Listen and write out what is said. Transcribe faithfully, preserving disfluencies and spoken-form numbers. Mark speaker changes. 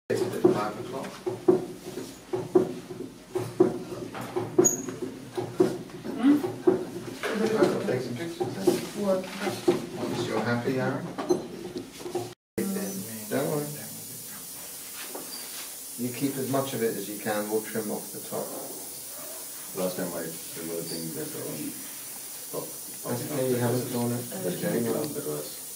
Speaker 1: At five o'clock.
Speaker 2: Hmm?
Speaker 1: I'll take some pictures then.
Speaker 2: What?
Speaker 1: Once you're happy, Aaron. Don't worry. You keep as much of it as you can, we'll trim off the top.
Speaker 3: Last time I remember things that were on top.
Speaker 1: Okay, you haven't drawn it.
Speaker 3: The chemical that was